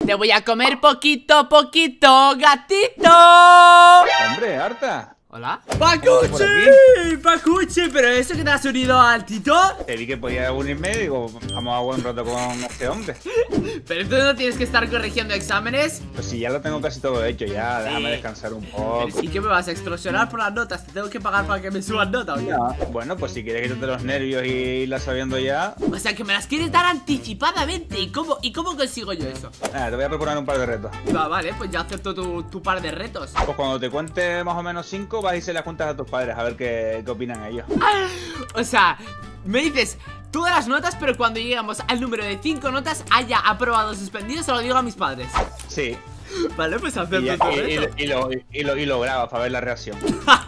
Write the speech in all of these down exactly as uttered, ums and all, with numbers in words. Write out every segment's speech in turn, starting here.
Te voy a comer poquito, poquito, gatito. Hombre, Arta. Hola. ¡Pacuchi! ¡Pacuchi! ¿Pero eso que te has unido al Tito? Te vi que podía unirme y digo, vamos a buen rato con este hombre. Pero tú no tienes que estar corrigiendo exámenes. Pues si ya lo tengo casi todo hecho, ya, Sí. déjame descansar un poco. ¿Y qué me vas a extorsionar por las notas? ¿Te tengo que pagar para que me suban notas? ¿O qué? No, bueno, pues si quieres quitarte los nervios y irla sabiendo ya. O sea, que me las quieres dar anticipadamente. ¿Y cómo, ¿y cómo consigo yo eso? Nada, te voy a proponer un par de retos. Va, vale, pues ya acepto tu, tu par de retos. Pues cuando te cuente más o menos cinco, vas y se las cuentas a tus padres a ver qué, qué opinan ellos. O sea, me dices todas las notas, pero cuando llegamos al número de cinco notas haya aprobado suspendido, se lo digo a mis padres. Sí. Vale, pues Y, acepto ya- tu y- y- reto. y lo, y, lo, y lo grabas para ver la reacción.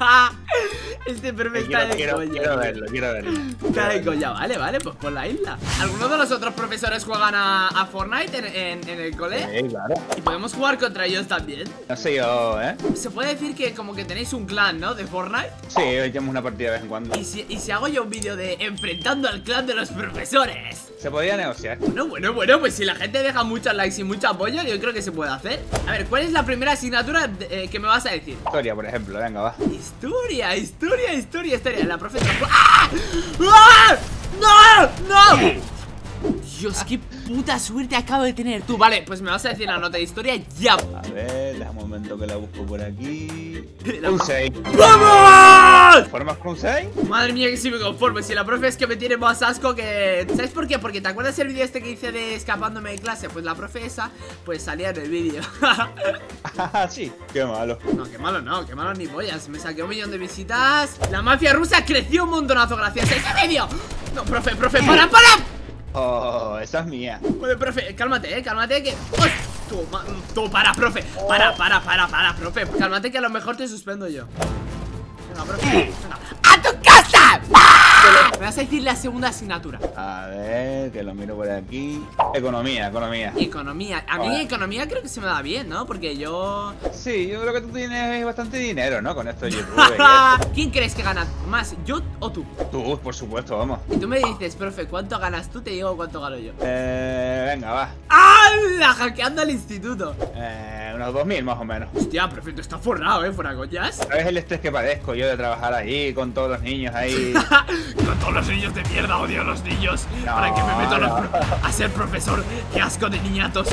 Este perfecto Quiero, de quiero, coña. quiero verlo, quiero verlo. Está de coña, vale, vale, pues por la isla. ¿Algunos de los otros profesores juegan a, a Fortnite en, en, en el cole? Sí, claro. ¿Y podemos jugar contra ellos también? No sé yo, ¿eh? Se puede decir que como que tenéis un clan, ¿no? De Fortnite. Sí, echamos una partida de vez en cuando. ¿Y si, y si hago yo un vídeo de enfrentando al clan de los profesores? Se podría negociar. Bueno, bueno, bueno, pues si la gente deja muchos likes y mucho apoyo, yo creo que se puede hacer. A ver, ¿cuál es la primera asignatura de- eh, que me vas a decir? Historia, por ejemplo, venga, va. Historia, historia, historia, historia. La profesora. ¡Ah! ¡Ah! ¡No! ¡No! Dios, qué puta suerte acabo de tener tú. Vale, pues me vas a decir la nota de historia ya. A ver, déjame un momento que la busco por aquí. La- Un seis. ¡Vamos! ¿Formas con seis? Madre mía, que sí me conformo. Si la profe es que me tiene más asco que... ¿Sabes por qué? Porque ¿te acuerdas el vídeo este que hice de escapándome de clase? Pues la profe esa, pues salía en el vídeo. Ah, sí. Qué malo. No, qué malo no, qué malo ni pollas. Me saqué un millón de visitas. La mafia rusa creció un montonazo gracias a ese vídeo. No, profe, profe, para, para. Oh, esa es mía. Oye, profe, cálmate, eh, cálmate que... ¡Uy! Tú, ma- tú, para, profe. Para, para, para, para, profe. Cálmate que a lo mejor te suspendo yo. Venga, profe. Venga. ¡A tu casa! ¡Ah! Me vas a decir la segunda asignatura. A ver, que lo miro por aquí. Economía, economía. Economía. A mí Vale. economía creo que se me da bien, ¿no? Porque yo... Sí, yo creo que tú tienes bastante dinero, ¿no? Con esto de YouTube y esto. ¿Quién crees que gana más? ¿Yo o tú? Tú, por supuesto, vamos. Y tú me dices, profe, ¿cuánto ganas tú? Te digo cuánto gano yo. Eh, venga, va. ¡Hala! Hackeando al instituto. Eh, unos dos mil más o menos. Hostia, profe, tú estás forrado, ¿eh? Fuera coñas. ¿Sabes el estrés que padezco yo de trabajar ahí con todos los niños ahí? Con todos los niños de mierda, odio a los niños. No, ¿Para qué me meto a, los no. pro- a ser profesor? ¡Qué asco de niñatos!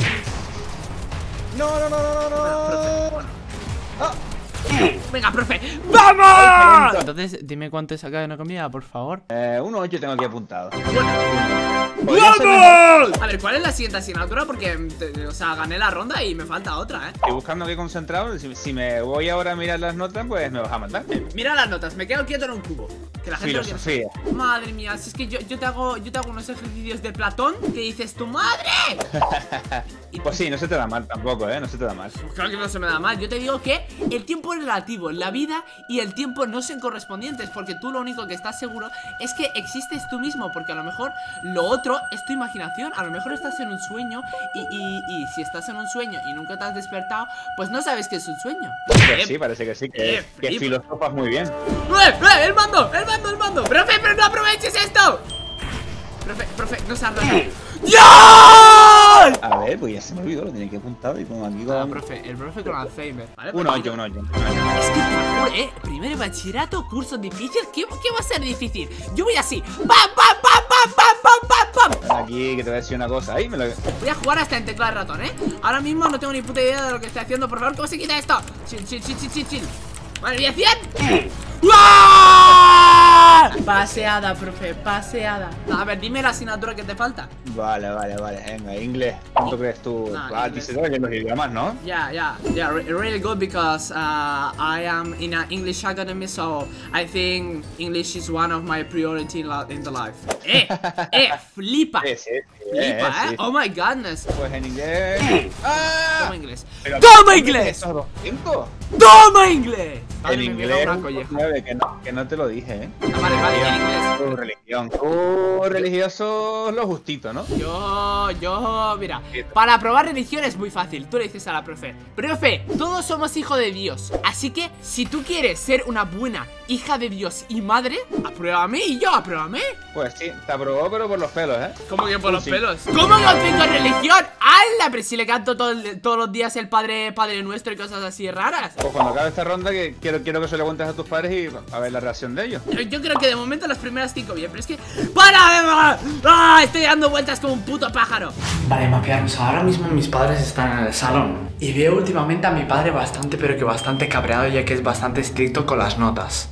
No, no, no, no, no, no. Ah. Venga, profe, ¡vamos! Entonces, dime cuánto he sacado en economía, por favor. Eh, un ocho tengo aquí apuntado. Bueno. ¡Vamos! A ver, ¿cuál es la siguiente asignatura? Porque, te- o sea, gané la ronda y me falta otra, ¿eh? Estoy buscando aquí concentrado. Si, si me voy ahora a mirar las notas, pues me vas a matar. Mira las notas, me quedo quieto en un cubo. Que la gente lo quiere Filosofía. saber. Madre mía, si es que yo, yo te hago yo te hago unos ejercicios de Platón que dices tu madre. Y Pues sí, no se te da mal tampoco, ¿eh? No se te da mal. pues claro que no se me da mal. Yo te digo que el tiempo es relativo. La vida y el tiempo no son correspondientes. Porque tú lo único que estás seguro es que existes tú mismo. Porque a lo mejor lo otro es tu imaginación. A lo mejor estás en un sueño. Y, y, y si estás en un sueño y nunca te has despertado, pues no sabes que es un sueño. Pues sí, parece que sí, que, eh, que flipa. filosofas muy bien. ¡Eh, eh! ¡El mando! ¡El mando! ¡El mando! ¡Profe, pero no aproveches esto! Profe, profe, no se ha roto. ¡Dios! A ver, pues ya se me olvidó, lo tenía que apuntar y como aquí Ah, con... profe, el profe con Alzheimer. ¿Vale? Un Porque ocho, yo- un ocho. Es que te lo juro, ¿eh? Primero de bachillerato, curso difícil. ¿Qué, ¿Qué va a ser difícil? Yo voy así. ¡Pam, pam, pam, pam, pam, pam, pam, pam! Aquí, que te voy a decir una cosa. Ahí me lo... Voy a jugar hasta en teclado de ratón, ¿eh? Ahora mismo no tengo ni puta idea de lo que estoy haciendo. Por favor, ¿cómo se quita esto? Chill, chill, chill, chill, chill, chill. Vale, bien, cien. ¡Uah! Paseada, profe, paseada. A ver, dime la asignatura que te falta. Vale, vale, vale. Venga, inglés. ¿Cuánto crees tú? No, Ah, a ti inglés. se te oyen los idiomas, ¿no? Yeah, yeah, yeah, re really good because uh, I am in an English academy, so I think English is one of my priority in, la in the life. Eh, eh, flipa, Sí, sí, sí, flipa, eh, eh. sí. Oh my goodness. Pues en inglés... ¡Ah! Toma inglés. Pero- ¡Toma inglés! ¿Esos dos cinco? ¡Toma inglés! Vale, En me inglés queda un una colleja. nueve, que no, que no te lo dije, ¿eh? Ah, vale, vale, en inglés. Tu religión. Tu religioso lo justito, ¿no? Yo, yo, mira, para aprobar religión es muy fácil. Tú le dices a la profe: profe, todos somos hijos de Dios. Así que, si tú quieres ser una buena hija de Dios y madre, apruébame y yo apruébame. Pues sí, te aprobó, pero por los pelos, ¿eh? ¿Cómo que por los Un pelos. ¿Cómo que un cinco en religión? ¡Hala! Pero si le canto todo el- todos los días el padre, padre nuestro y cosas así raras. Pues cuando acabe esta ronda, que quiero, quiero que se lo cuentes a tus padres y a ver la reacción de ellos. Yo creo que de momento las primeras cinco bien, pero es que... ¡Para, Eva! ¡Ah! Estoy dando vueltas como un puto pájaro. Vale, mapearnos, ahora mismo mis padres están en el salón y veo últimamente a mi padre bastante, pero que bastante cabreado, ya que es bastante estricto con las notas.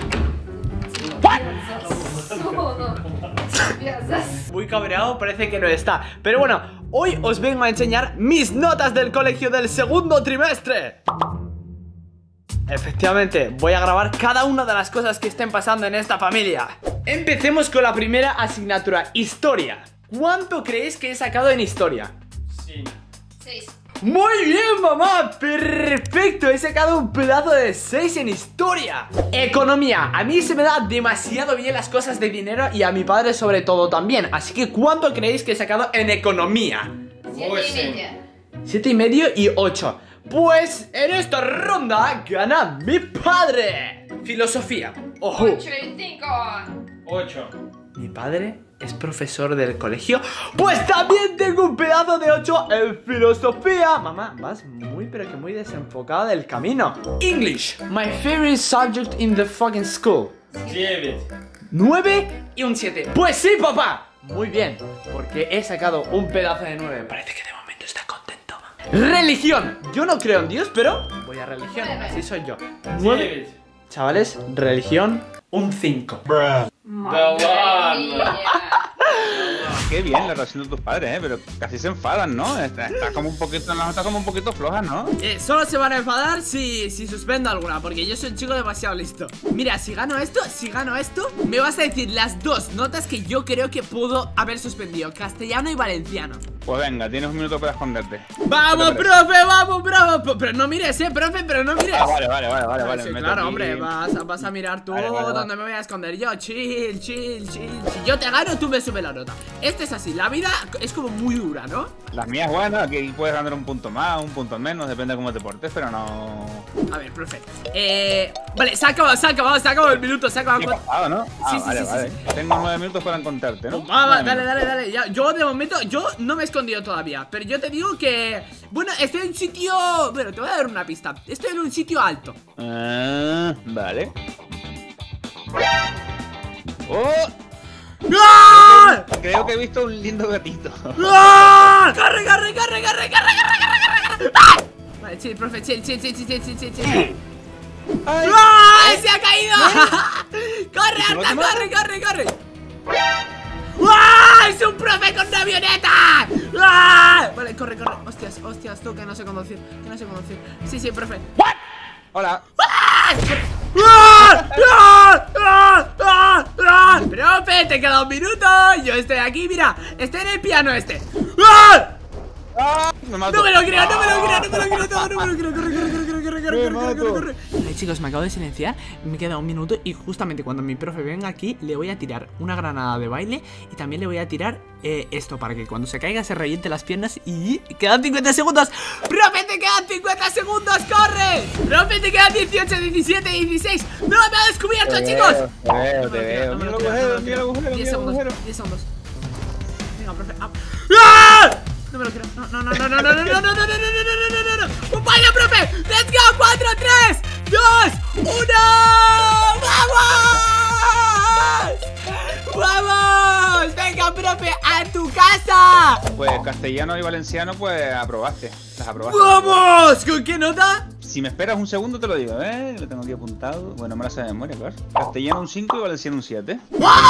Muy cabreado, parece que no está. Pero bueno, hoy os vengo a enseñar mis notas del colegio del segundo trimestre. Efectivamente, voy a grabar cada una de las cosas que estén pasando en esta familia. Empecemos con la primera asignatura, historia. ¿Cuánto creéis que he sacado en historia? Sí. Seis. Muy bien, mamá, perfecto, he sacado un pedazo de seis en historia. Economía, a mí se me da demasiado bien las cosas de dinero y a mi padre sobre todo también. Así que ¿cuánto creéis que he sacado en economía? Siete y media. Siete y medio y ocho. Pues en esta ronda gana mi padre. Filosofía, ojo. Ocho y cinco. Ocho. Mi padre es profesor del colegio. Pues también tengo un pedazo de ocho en filosofía. Mamá, vas muy pero que muy desenfocada del camino. English, my favorite subject in the fucking school. Siete. nueve y un siete. Pues sí, papá. Muy bien, porque he sacado un pedazo de nueve. Parece que de momento está contento. Religión, yo no creo en Dios, pero voy a religión, así soy yo. nueve. Siete. Chavales, religión, un cinco. Madre mía. Qué bien la reacción de tus padres, eh, pero casi se enfadan, ¿no? Está, está como un poquito, las notas como un poquito flojas, ¿no? Eh, solo se van a enfadar si, si suspendo alguna, porque yo soy un chico demasiado listo. Mira, si gano esto, si gano esto, me vas a decir las dos notas que yo creo que puedo haber suspendido: castellano y valenciano. Pues venga, tienes un minuto para esconderte. ¡Vamos, ¿Qué te parece? profe! ¡Vamos, bravo! Pero no mires, eh, profe, pero no mires. Ah, vale, vale, vale, vale, vale. Sí, me meto claro, aquí. hombre, vas a, vas a mirar tú Vale, vale, vale. dónde me voy a esconder yo. Chill, chill, chill. Si yo te gano, tú me subes la nota. Este es así, la vida es como muy dura, ¿no? Las mías, bueno, aquí puedes ganar un punto más, un punto menos, depende de cómo te portes, pero no... A ver, profe. Eh... Vale, se ha acabado, se ha acabado, se ha acabado el minuto, se ha acabado. ¿Qué ha pasado, no? Ah, Sí, sí, vale, sí, sí, vale. Tengo nueve minutos para encontrarte, ¿no? Va, va, Nueve dale, minutos. dale, dale. Ya, yo de momento, yo no me he escondido todavía. Pero yo te digo que... Bueno, estoy en un sitio... Bueno, te voy a dar una pista. Estoy en un sitio alto. Ah, vale. ¡Oh! ¡Ah! Creo que he visto un lindo gatito. ¡Ah! ¡Corre, corre, corre, corre, corre, corre, corre, corre, corre! ¡Ah! Vale, chill, profe, chill, chill, chill, chill, chill, chill, chill. Ay, ¡Ah! ¡Se ha caído! ¡Corre, ¿Y no Arta, te mata? corre, corre, corre! ¡Ah! ¡Es un profe con una avioneta! ¡Ah! Vale, corre, corre. Hostias, hostias, tú que no sé conducir. Que no sé conducir. Sí, sí, profe. hola. ¡Ah! ¡Ah! ¡Ah! ¡Ah! ¡Ah! ¡Ah! Profe, te queda un minuto. Yo estoy aquí, mira. Estoy en el piano este. ¡Ah! ¡Ah! Me mato. No me lo creo, no me lo creo, no me lo creo, no, no me lo creo. Corre, corre, corre, corre, corre, corre, Me corre, corre, mato. corre. Vale, chicos, me acabo de silenciar. Me queda un minuto y justamente cuando mi profe venga aquí le voy a tirar una granada de baile y también le voy a tirar eh, esto para que cuando se caiga se reviente las piernas y quedan cincuenta segundos. ¡Profe, te quedan cincuenta segundos! ¡Corre! ¡Profe, te quedan dieciocho, diecisiete, dieciséis! ¡No me ha descubierto, Te chicos! veo, te veo, No me te lo creo, veo. no me Mira lo el creo, no me agujero, lo mira el creo. agujero, diez mira el segundos, agujero. diez segundos. Venga, profe. ¡Ah! ¡Ah! No me lo creo. No, no, no, no, no, no, no, no, no, no, no, no, no, no, no, no. ¡Un baile, profe! ¡Let's go! ¡cuatro, tres, dos, uno! ¡Vamos! ¡Vamos! ¡Venga, profe! ¡A tu casa! Pues castellano y valenciano, pues aprobaste. Las aprobaste. ¡Vamos! ¿Con qué nota? Si me esperas un segundo te lo digo, ¿eh? Lo tengo aquí apuntado. Bueno, me lo sé de memoria, claro. Castellano un cinco y valenciano un siete.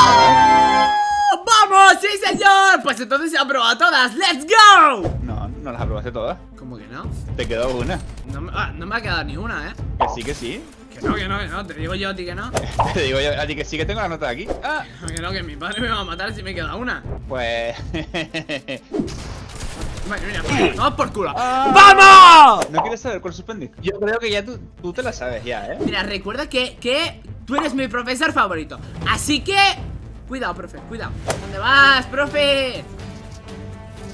¡Vamos! ¡Sí, señor! Pues entonces se ha aprobado todas. ¡Let's go! No, no las aprobaste todas. ¿Cómo que no? Te quedó una. No me, ah, no me ha quedado ni una, ¿eh? Que sí, que sí. Que no, que no, que no. Te digo yo a ti que no. Te digo yo a ti que sí que tengo la nota aquí. Ah, Que no, que mi padre me va a matar si me queda una. pues... Vale, mira, vamos por culo. Ah. ¡Vamos! ¿No quieres saber cuál suspendí? Yo creo que ya tú, tú te la sabes ya, ¿eh? Mira, recuerda que, que tú eres mi profesor favorito. Así que... Cuidado, profe, cuidado. ¿Dónde vas, profe?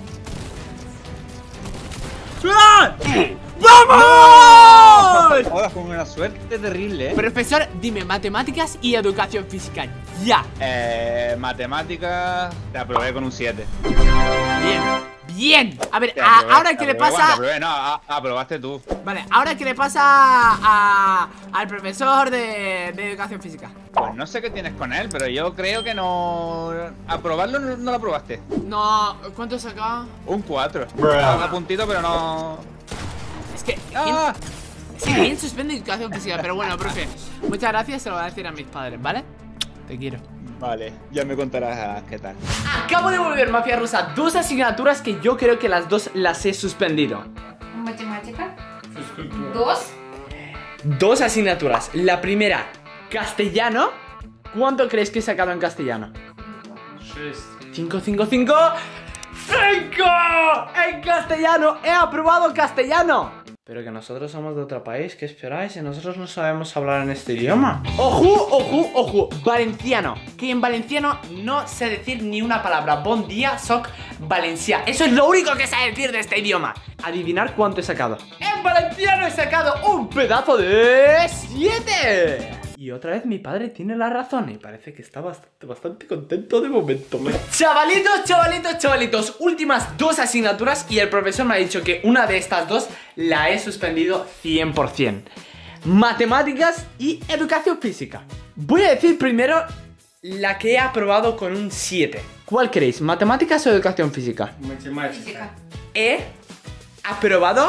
¡Ah! ¡Vamos! Ahora, con una suerte terrible, ¿eh? Profesor, dime matemáticas y educación física. Ya. Eh, matemáticas, te aprobé con un siete. Bien. Bien. A ver, Te a- aprobé, ahora te que le aprobé, pasa... bueno, te aprobé, no, a- aprobaste tú. Vale, ahora que le pasa a, al profesor de, de educación física. Pues no sé qué tienes con él, pero yo creo que no... Aprobarlo no, no lo aprobaste. No, ¿cuánto sacaba? Un cuatro. A puntito, pero no... Es que... ¡Ah! Sí, bien suspende educación física, pero bueno, profe, muchas gracias, se lo voy a decir a mis padres, ¿vale? Te quiero. Vale, ya me contarás qué tal. Acabo de volver, Mafia Rusa, dos asignaturas que yo creo que las dos las he suspendido. Matemática. Dos. Dos asignaturas. La primera, castellano. ¿Cuánto crees que he sacado en castellano? cinco, cinco, cinco. ¡cinco! En castellano, he aprobado castellano. Pero que nosotros somos de otro país, ¿qué esperáis? Y nosotros no sabemos hablar en este idioma. ¡Ojo, ojo, ojo! Valenciano. Que en valenciano no sé decir ni una palabra. Bon dia, soc valencià. Eso es lo único que sé decir de este idioma. Adivinar cuánto he sacado. En valenciano he sacado un pedazo de siete. Y otra vez mi padre tiene la razón y parece que está bastante, bastante contento de momento. Chavalitos, chavalitos, chavalitos, últimas dos asignaturas y el profesor me ha dicho que una de estas dos la he suspendido cien por cien. Matemáticas y educación física. Voy a decir primero la que he aprobado con un siete. ¿Cuál queréis? ¿Matemáticas o educación física? Математика. Физика. He aprobado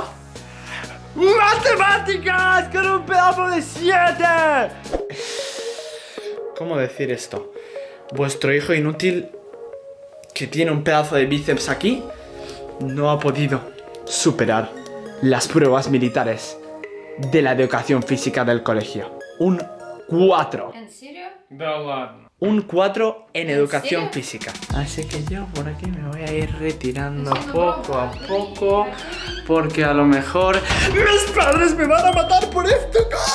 matemáticas con un pedazo de siete. ¿Cómo decir esto? Vuestro hijo inútil, que tiene un pedazo de bíceps aquí, no ha podido superar las pruebas militares de la educación física del colegio. Un cuatro. ¿En serio? Да ладно. Un cuatro en ¿En educación serio? física. Así que yo por aquí me voy a ir retirando Es una poco a broma. poco, porque a lo mejor mis padres me van a matar por esto.